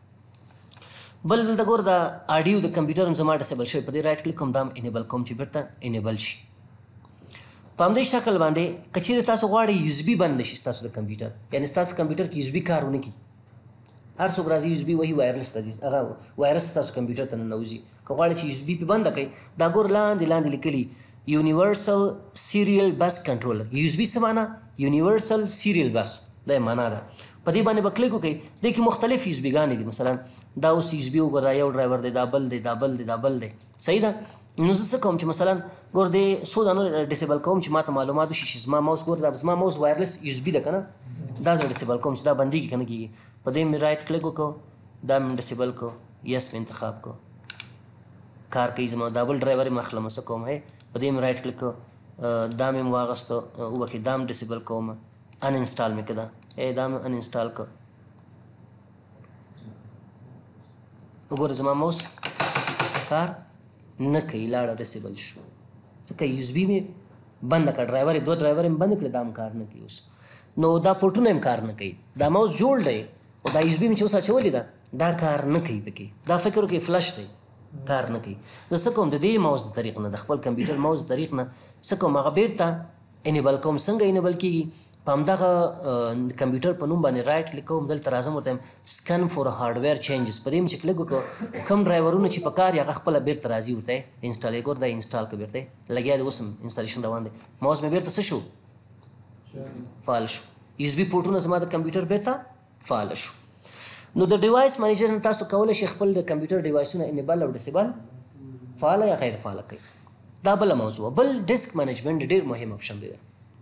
Speaker 1: بل دلته ګوره دا آډیو د کمپیوټر هم زما ډسیبل شوی په دې رایټ کلیک کوم دا هم انیبل کوم چې بیرته انیبل شي په همدې شکل باندې که چېرې تاسو غواړئ یوزبي بند نه شي ستاسو د کمپیوټر یعنې ستاسو کمپیوټر کې یوزبي کار ونه کړي هر څوک راځي یوزبي وهي وایرلیس راځي هغه وایرس ستاسو کمپیوټر ته ننوځي که غواړئ چې یوزبي پې بنده کړئ دا ګوره لاندې لاندې لیکلي یونیورسل سیریل بس کنټرولر یوزبي څه معنا یونیورسل سیریل بس دا معنا ده په دې باندې به کلیک وکړئ دې کې مختلف یوزبیګانې دي مثلا دا اوس یوزبي وګوره دا یو ډرایور دی دا بل دی دا بل دی دا بل دی صحیح ده نو زه څه کوم چې مثلا ګوره دې څو دانه ډسیبل کوم چې ماته معلومات وشي چې زما ماوس ګوره دا زما ماوس وایرلیس یوزبي ده که نه دا زه ډسیبل کوم چې دا بندېږي که نه کېږي په دې مې رایټ کلیک وکړو دا مې ډسیبل کړو یس مې انتخاب کړو کار کوي زما دا بل ډرایور یې اخلم څه کوم ہے په دې مې رایټ کلیک کړو دا مې واغسته وبخښئ دا مې ډسیبل کوم ان انسټال مې کړه ای دا مې ان انسټال کړ وګوره زما موس کار نه کوي لاړه ډسیبل شو ځکه یوزبي مې بنده کړه ډرایور یې دوه ډرایور یې بند کړې دا هم کار نه کوي اوس نو دا پورټونه هم کار نه کوي دا ماوس جوړ دی او دا یوزبي مې چې اوس اچولې ده دا کار نه کوي پکې دا فکر وکړئ فلش دی کار نه کوي زه څه کوم د دې ماوس د طریق نه د خپل کمپیوټر ماوس د طریق نه څه کوم هغه بیرته انیبل کوم څنګه انیبل کېږي په همدغه کمپیوټر په نوم باندې رایټ کلیک کوم دلته راځم ورته سکن فور هارډویر چینجز په دې م چې کلیک وکړو کوم ډرایورونه چې په کار یې هغه خپله بیرته راځي ورته انسټال یې ګور دا انسټال کړه بیرته لګیا دی اوس هم انسټالیشن روان دی ماوس مې بیرته څه شو فعال شو یوزبي پورټونه زما د کمپیوټر بیرته فعال شو نو د ډیوایس منیجر نه تاسو کولی شئ خپل د کمپیوټر ډیوایسونه انیبل او ډسیبل فعاله یا غیر فعاله کړئ دا بله موضوع بل ډیسک منیجمنټ ډېر مهم اپشن دی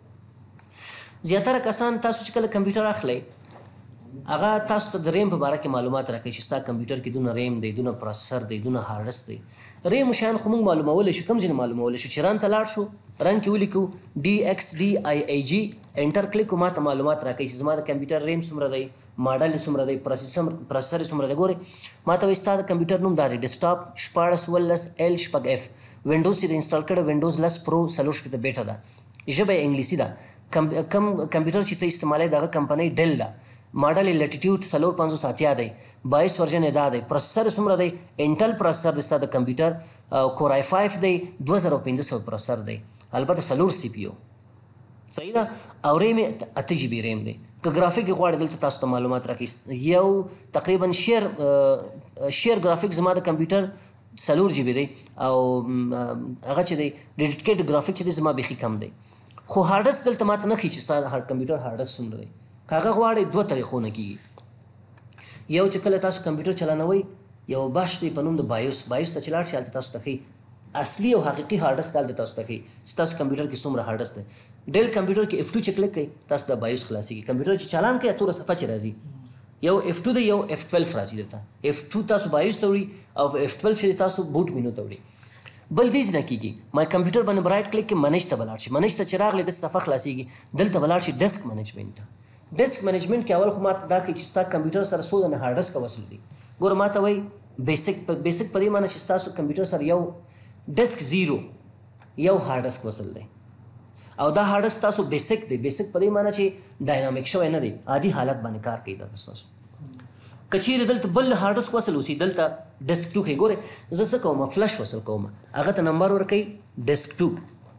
Speaker 1: زیاتره کسان تاسو چې کله کمپیوټر اخلئ هغه تاسو ته د ریم په باره کې معلومات راکوي چې ستا کمپیوټر کې دونه ریم دی دونه پروسسر دی دونه هارډس دی ریم شیان خو موږ معلومولی شو کوم ځینې معلومولی شو چې رن ته لاړ شو رن کې ولیکو ډي ایکس ډي آی ای جي انټر کلیک کو ماته معلومات راکوي چې زما د کمپیوټر ریم څومره دی ماډل یې څومره دی پروسیسر پروسسر یې څومره دی ګورئ ماته وایي ستا د کمپیوټر نوم دا دی ډیسکټاپ شپاړس ولس ایل شپږ اف وینډوز چې د انسټال کړی وینډوز لس پرو څلور شپېته بیټه ده ژبه یې انګلیسي ده کم کمپیوټر چې ته استعمالوي د هغه کمپنۍ ډیل ده ماډل یې لټیټیوډ څلور پنځوس اتیا دی بایس ورژن یې دا دی پروسسر یې څومره دی انټل پروسسر دی ستا د کمپیوټر کور آی فایف دی دوه زره پنځه سوه پروسسر دی البته څلور سی پي یو صحیح ده او ریم یې اته جی بي ریم دی که ګرافیک یې غواړئ دلته تاسو ته معلومات راکوي یو تقریبا شیر شیر ګرافیک زما د کمپیوټر څلور جی بي دی او هغه چې دی ډیډیکیټ ګرافیک چې دی زما بیخي کم دی خو هارډس دلته ماته نه ښیي چې ستا د کمپیوټر هارډس څومره دی که هغه غواړئ دوه طریقو نه کېږي یو چې کله تاسو کمپیوټر چلانوئ یو بش دی په نوم د بایوس بایوس ته چې لاړ شئ هلته تاسو ته ښیي اصلي او حقيقي هارد ډسک دلته تاسو ته کوي ستاسو کمپیوټر کې څومره هارد ډسک دی ډیل کمپیوټر کې اف ټو چې کلیک کوي تاسو د بایوس خلاصيږي کمپیوټر چې چالان کوي اتوره صفحه چې راځي یو اف ټو دی یو اف ټویلو راځي دلته اف ټو تاسو بایوس ته وړي او اف ټویلو چې تاسو بوټ مینو ته وړي بل دې نه کیږي ما کمپیوټر باندې رائټ کلیک کې منیج ته بلاړ شي منیج ته چې راغلی د صفحه خلاصيږي دلته بلاړ شي ډیسک منیجمنت ته ډیسک منیجمنت کې اول خو ماته دا کوي چې ستا کمپیوټر سره څو دنه هارد ډسک وصل دي ګوره ماته وایي بیسک بیسک په دې معنی چې ستاسو کمپیوټر سره یو ډیسک زیرو یو هارد ډسک وصل دی او دا هارد ډسک تاسو بیسک دی بیسک په دې معنی چې ډاینامیک شوی نه دی عادي حالت باندې کار کوي دا تاسو کچیر دلته بل هارد ډسک وصل اوسي دلته ډیسک ټو کې ګوره زه څه کوم فلش وصل کوم هغه ته نمبر ورکوي ډیسک ټو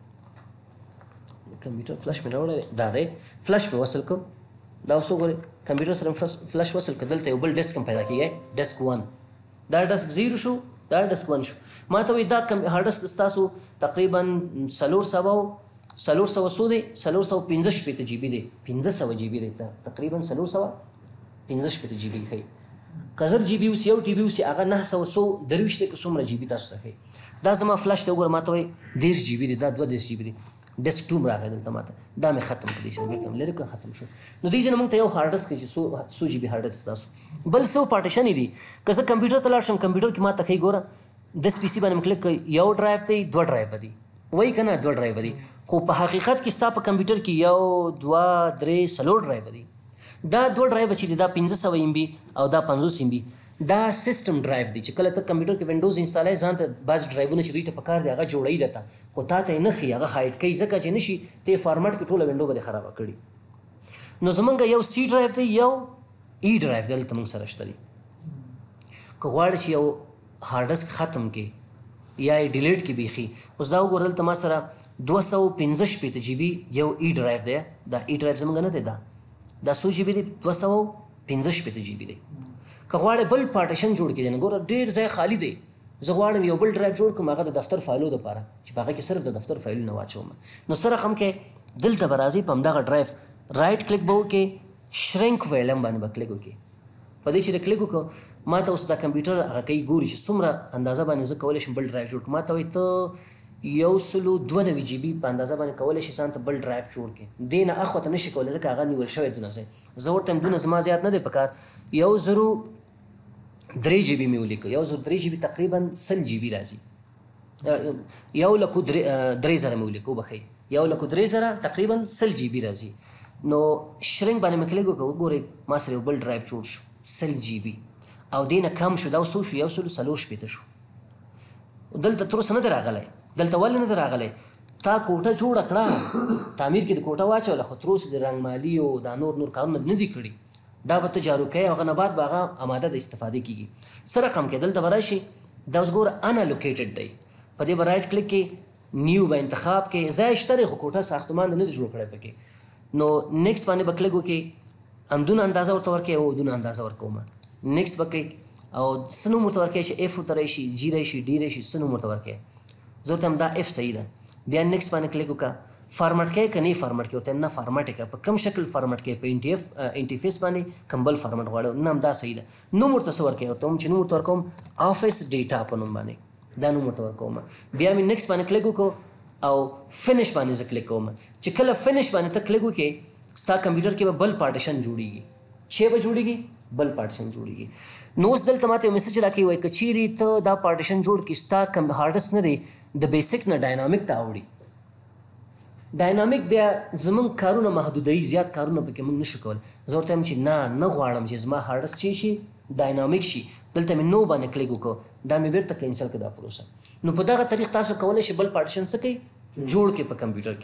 Speaker 1: کمپیوټر فلش مې راوړی دا دی فلش مې وصل کوم دا اوس وګورئ کمپیوټر سره فلش وصل کړه دلته یو بل ډیسک هم پیدا کیږي ډیسک ون دا ډیسک زیرو شو دا ډیسک ون شو ما ته وایي دا هارد ډسک ستاسو تقریبا څلور سوه څلور سوه څو دی څلور سوه پنځه شپېته جی بي دی پنځه سوه جی بي دی تقریبا څلور سوه پنځه شپېته جی بي ښیي که زر جی بي اوسي یو ټي بي اوسي هغه نهه سوه څو درویشت دی که څومره جی بي تاسو ته ښیي دا زما فلش ته وګوره ما ته وایي دېرش جی بي دی دا دوه دېرش جی بي دی ډیسک ټو راغی دلته ماته دا مې ختم کړی چې بېرته مې لرې کړه ختم شو نو دې ځای نه موږ ته یو هارد ډسک چې څو څو جی بي هارد ډسک تاسو بل څو پارټیشن دي که زه کمپیوټر ته لاړ شم کمپیوټر کې ماته ښیي ګوره دس پي سي باندې مې کلیک کوي یو ډرایو دی دوه ډرایو دي وایي که نه دوه ډرایو دي خو په حقیقت کې ستا په کمپیوټر کې یو دوه درې څلور ډرایو دي دا دوه ډرایو چې دي دا پنځه سوه ایم بي او دا پنځوس ایم بي دا سیسټم ډرایو دی چې کله ته کمپیوټر کې وینډوز انسټالوي ځان ته بعض ډرایوونه چې دوی ته پکار دی هغه جوړوي درته خو تا ته یې نه ښیي هغه هایډ کوي ځکه چې نه شي ته یې فارمټ کې ټوله وینډو به دې خرابه کړي نو زمونږ یو سی ډرایو دی یو ای ډرایو دی دلته موږ سره شته دي که غواړې چې یو هارد ډسک ختم کړي یا یې ډیلیټ کړي بیخي اوس دا وګوره دلته ما سره دوه سوه پنځه شپېته جی بي یو ای ډرایو دی دا ای ډرایو زمونږ نه دی دا دا څو جی بي دی دوه سوه پنځه شپېته جی بي دی که غواړې بل پارټیشن جوړ کړي ګوره ډېر ځای خالی دی زه غواړم یو بل ډرایو جوړ کړم هغه د دفتر فایلو دپاره چې په هغه کې صرف د دفتر فایلونه واچوم نو سره رقم کې دلته به راځي په همدغه ډرایو رایټ کلیک به وکړې شرینک ویلم باندې به کلیک وکړې په دې چې د کلیک وکړو ما ته اوس دا کمپیوټر هغه کوي ګوري چې څومره اندازه باندې زه کولی شم بل ډرایو جوړ کړم ما ته وایي ته یو سلو دوه نوي جی بي په اندازه باندې کولی شي ځان ته بل ډرایو جوړ کړي دې نه اخوا ته نه شي کولی ځکه هغه نیول شوی دونه ځای زه ورته هم دونه زما زیات نه دی پکار یو زرو درې جی بي مې ولیکه یو زر درې جی بي تقریبا سل جی بي راځي یو لکو درې زره مې ولیکه وبښئ یو لکو درې زره تقریبا سل جی بي راځي نو شرینک باندې مې کلیک وکړه وګورئ ما سره یو بل ډرایو جوړ شو سل جی بي او دې نه کم شو دا څو شو یو سلو څلور شپېته شو دلته تر اوسه نه دی راغلی دلته ولې نه دی راغلی تا کوټه جوړه کړه تعمیر کې د کوټه واچوله خو تر اوسه د رنګمالي او دا نور نور کارونه نه دي کړي دا به ته جارو کوي هغه نه بعد به هغه اماده د استفادې کېږي څه رقم کې دلته به راشي دا اوس ګوره انالوکیټډ دی په دې به رایټ کلیک کې نیو به انتخاب کې ځای شته دی خو کوټه ساختمان نه دی جوړ کړی پکې نو نیکسټ باندې به کلیک وکړې همدونه اندازه ورته ورکوې او دونه اندازه ورکوم نیکسټ به کلیک او څه نوم ورته ورکوې چې اف ورته راشي جي راشي ډي راشي څه نوم ورته ورکوې زه ورته هم دا اف صحیح ده بیا نیکسټ باندې کلیک وکړه فارمټ کې که نه فارمټ کې ورته نه فارمټ یې کړه په کوم شکل فارمټ کې په انټیف انټیفیس باندې کوم بل فارمټ غواړو نه هم دا صحیح ده نوم ورته څه ورکوې ورته هم چې نوم ورته ورکوم آفس ډیټا په نوم باندې دا نوم ورته ورکوم بیا مې نیکسټ باندې کلیک وکړو او فینش باندې زه کلیک کوم چې کله فینش باندې ته کلیک وکړې ستا کمپیوټر کې به بل پارټیشن جوړیږي چې به جوړیږي بل پارټیشن جوړیږي نو اوس دلته ماته یو میسج راکوي وایي که چیرې ته دا پارټیشن جوړ کړي ستا کم هارد ډسک نه دی د بیسک نه ډاینامیک ته اوړي ډاینامیک بیا زمونږ کارونه محدودوي زیات کارونه پکې موږ نشو کولی زه ورته یم چې نه نه غواړم چې زما هارد ډسک چې شي ډاینامیک شي دلته مې نو باندې کلیک وکړو دا مې بیرته کینسل کړه دا پروسه نو په دغه طریق تاسو کولی شئ بل پارټیشن څه کوي جوړ کړئ په کمپیوټر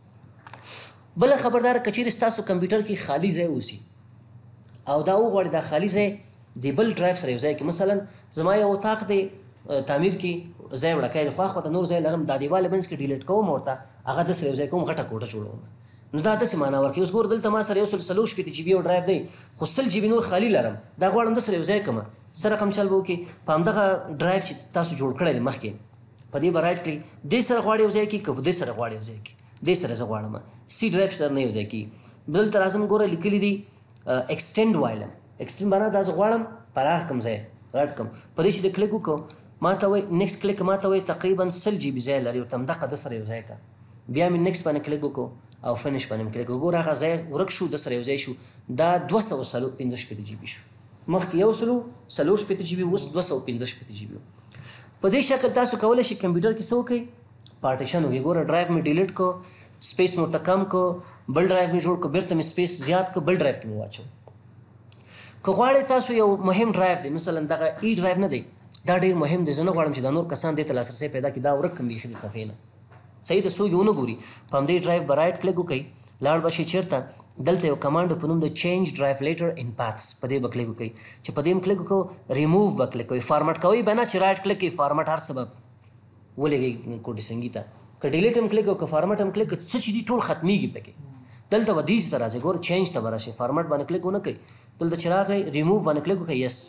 Speaker 1: کې بله خبردار که چیرې ستاسو کمپیوټر کې خالي ځای اوسي او دا وغواړي دا خالي ځای د بل ډرایو سره یو ځای کې مثلا زما یو اطاق دی تعمیر کې ځای وړکی دی خوا خوا ته نور ځای لرم دا دیواله منځ کې ډیلیټ کوم ورته هغه داسې یو ځای کوم غټه کوټه جوړوم نو دا داسې معنا ورکوي اوس ګوره دلته ما سره یو سل څلور شپېته جي بي یو ډرایو دی خو سل جي بي نور خالي لرم دا غواړم داسې یو ځای کړم څه رقم چل به وکړي په همدغه ډرایو چې تاسو جوړ کړی دی مخکې په دې به رایټ کلیک دې سره غواړي یو ځای کړي که په دې سره غواړي یو ځای کړي دې سره زه غواړم سی ډرایو سره نه یو ځای کړي دلته راځم ګوره لیکلي دي ایکسټینډ وایلم ایکسټینډ معنا دا زه غواړم پراخ کړم ځای غټ کړم په دې چې د کلیک وکړو ما ته وایي نیکسټ کلیک ما ته وایي تقریبا سل جی بي ځای لري ورته همدغه د سره یو ځای کړه بیا مې نیکسټ باندې کلیک وکړو او فنش باندې مې کلیک وکړو ګوره هغه ځای ورک شو د سره یو ځای شو دا دوه سوه څلور پنځه شپېته جي بي شو مخکې یو سلو څلور شپېته جي بي اوس دوه سوه پنځه شپېته جي بي په دې شکل تاسو کولی شئ کمپیوټر کې څه وکړئ پارټیشن وکړئ ګوره ډرایو مې ډیلیټ کړو سپیس مې ورته کم کړو بل ډرایو مې جوړ کړو بیرته مې سپیس زیات کړو بل ډرایو کې مې واچو که غواړئ تاسو یو مهم ډرایو دی مثلا دغه ای ډرایو نه دی دا ډېر مهم دی زه نه غواړم چې دا نور کسان دې ته لاسرسی پیدا کړي دا ورک کړم بیخي د صفحې نه صحیح ده څوک یې ونه ګوري په همدې ډرایو به رایټ کلیک وکړئ لاړ به شئ چېرته دلته یو کمانډ په نوم د چینج ډرایو لیټر ان پاتس په دې به کلیک وکړئ چې په دې هم کلیک وکړو ریموو به کلیک کوئ فارمټ کوئ به نه چې رایټ کلیک کوئ فارمټ هر څه به ولګئ کوټې سنګي ته که ډیلیټ هم کلیک وکړو که فارمټ هم کلیک څه چې دي ټول ختمیږي پکې دلته به دې ته راځئ ګوره چینج ته به راشئ فارمټ باندې کلیک ونه کوئ دلته چې راغی ریموو باندې کلیک وکړئ یس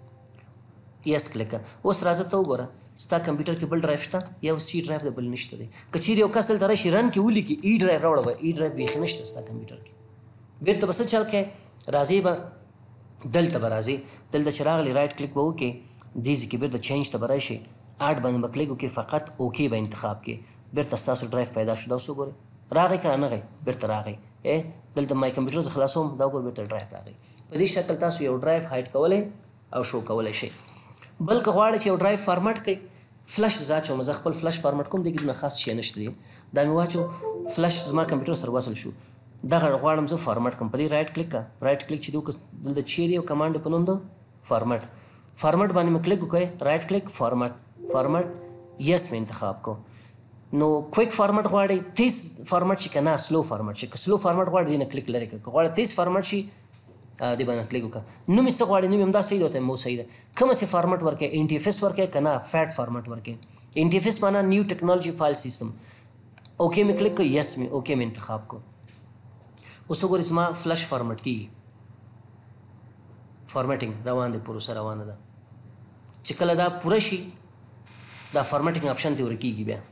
Speaker 1: یس کلیک اوس راځه ته وګوره ستا کمپیوټر کې بل ډرایو شته یو سی ډرایو دی بل نشته دی که چیرې یو کس دلته راشي رن کې ولیکي ای ډرایو راوړه به ای ډرایو بیخي نشته ستا کمپیوټر کې بیرته به څه چل کوې راځئ به دلته به راځئ دلته چې راغلی رایټ کلیک به وکړې دې ځای کې بیرته چینج ته به راشئ اډ باندې به کلیک وکړئ فقط اوکې به انتخاب کړئ بیرته ستاسو ډرایو پیدا شو دا اوس وګورئ راغی که رانغی بیرته راغی دلته مای کمپیوټر زه خلاصوم دا وګوره بیرته ډرایو راغی په دې شکل تاسو یو ډرایو هایډ کولی او شو کولی شئ بل که غواړئ چې یو ډرایو فارمټ کړئ فلش زه اچوم زه خپل فلش فارمټ کوم دې کې دونه خاص شی نشته دی دا مې واچو فلش زما کمپیوټر سره وصل شو دغه غواړم زه فارمټ کړم په دې رایټ کلیک کړه رایټ کلیک چې دی وکړه دلته چیرې یو کمانډ په نوم ده فارمټ فارمټ باندې مې کلیک وکړئ رایټ کلیک فارمټ فارمټ یس مې انتخاب کړو نو کویک فارمټ غواړئ تیز فارمټ شي که نه سلو فارمټ شي که سلو فارمټ غواړئ دې نه کلیک لرې کړه که غواړئ تیز فارمټ شي دې باندې کلیک وکړه نوم یې څه غواړئ نوم یې همدا صحیح دی ورته مو صحیح ده کومه سي فارمټ ورکړئ این ټي اف ایس ورکړئ که نه فیټ فارمټ ورکړئ این ټي اف ایس معنا نیو ټیکنالوجي فایل سیستم اوکې مې کلیک کړ یس مې اوکې مې انتخاب کړو اوس وګورئ زما فلش فارمټ کېږي فارمټینګ روان دی پروسه روانه ده چې کله دا پوره شي دا فارمټینګ آپشن ته ورکېږي بیا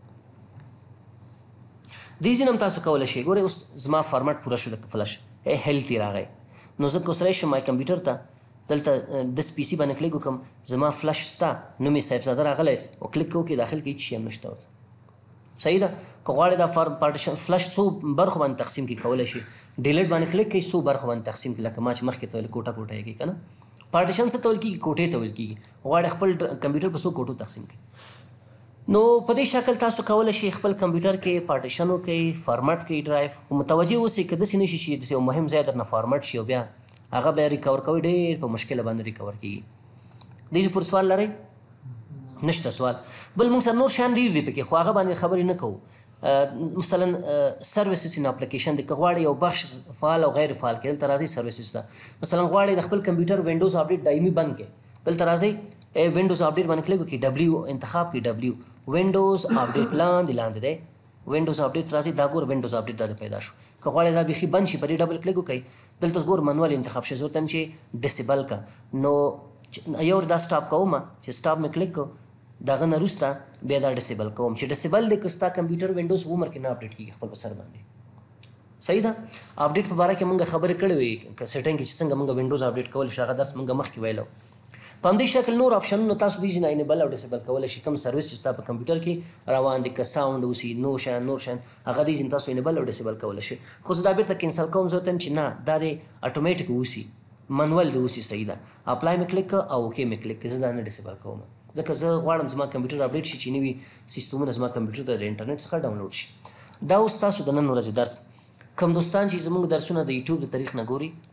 Speaker 1: دې ځین هم تاسو کولی شئ ګورئ اوس زما فارمټ پوره شو د فلش هیلتي راغی نو زه کوسری شم مای کمپیوټر ته دلته دس پی سي باندې کلیک وکړم زما فلش شته نوم یې سیفزاده راغلی او کلیک کوو کې داخل کې هېڅ شی هم نشته ورته صحیح ده که غواړئ دا پارټیشن فلش څو برخو باندې تقسیم کړي کولی شي ډیلیټ باندې کلیک کوئ څو برخو باندې تقسیم کړي لکه ما چې مخکې ته ویل کوټه کوټه یې کوي که نه پارټیشن څه ته ویل کېږي کوټې ته ویل کېږي غواړئ خپل کمپیوټر په څو کوټو تقسیم کړي نو په دې شکل تاسو کولی شئ خپل کمپیوټر کې پارټیشن وکړئ فارمټ کړئ ډرایو خو متوجه اوسئ که داسې نه شي چې داسې یو مهم ځای درنه فارمټ شي او بیا هغه بیا ریکور کوئ ډېر په مشکله باندې ریکور کېږي دې پورې سوال لرئ نشته سوال بل موږ سره نور شیان ډېر دي پکې خو هغه باندې خبرې نه کوو مثلا سروسز ان اپلیکیشن دی که غواړئ یو بخش فعال او غیر فعال کړئ دلته راځئ سروسز ته مثلا غواړئ د خپل کمپیوټر وینډوز اپډیټ دایمي بند کړئ دلته راځئ وینډوز اپډیټ باندې کلیک وکړئ ډبلیو انتخاب کړئ ډبلیو وینډوز اپډیټ لاندې لاندې دی وینډوز اپډیټ راځي دا ګور وینډوز اپډیټ دا پیدا شو که غواړئ دا بیخي بند شي په دې ډبل کلیک وکړئ دلته ګور منوال انتخاب شي زه ورته چې ډسیبل کا نو یو دا سټاپ کوم چې سټاپ مې کلیک کړو دغه نه وروسته بیا دا ډسیبل کوم چې ډسیبل دی که ستا کمپیوټر وینډوز عمر کې نه اپډیټ کېږي خپل په سر باندې صحیح ده اپډیټ په باره کې مونږ خبرې کړې وې که سیټینګ کې چې څنګه مونږ وینډوز اپډیټ کولی شو هغه درس مونږ مخکې ویلو په همدې شکل نور آپشنونه تاسو دې ځینې انیبل او ډسیبل کولی شي کوم سروس چې ستا په کمپیوټر کې روان دي که ساوند اوسي نور شیان نور شیان هغه دې ځینې تاسو انیبل او ډسیبل کولی شي خو زه دا بیرته کینسل کوم زه ورته یم چې نه دا دې اټومیټیک اوسي منول دې اوسي صحیح ده اپلای مې کلیک کړه او اوکې مې کلیک کړه زه دا نه ډسیبل کوم ځکه زه غواړم زما کمپیوټر اپډیټ شي چې نوي سیستمونه زما کمپیوټر ته د انټرنیټ څخه ډاونلوډ شي دا اوس تاسو د نن ورځې درس کوم دوستان چې زموږ درسونه د یوټیوب د طریق نه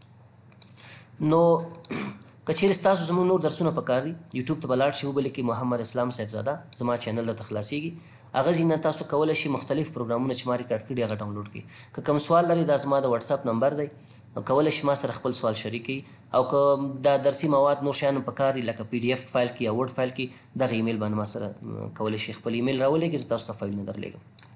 Speaker 1: ګوري نو که چیرې ستاسو زموږ نور درسونه پکار دي یوټیوب ته به لاړ شئ وبلیکئ محمد اسلام سیفزاده زما چینل درته خلاصیږي هغه ځای نه تاسو کولی شئ مختلف پروګرامونه چې ما ریکارډ کړي هغه ډاونلوډ کړئ که کوم سوال لرئ دا زما د وټساپ نمبر دی نو کولی شئ ما سره خپل سوال شریک کړئ او که دا درسي مواد نور شیان پکار دي لکه پی ډي ایف فایل کې یا ورډ فایل کې دغه ایمیل باندې ما سره کولی شئ خپل ایمیل راولېږئ زه تاسو ته فایلونه درلیږم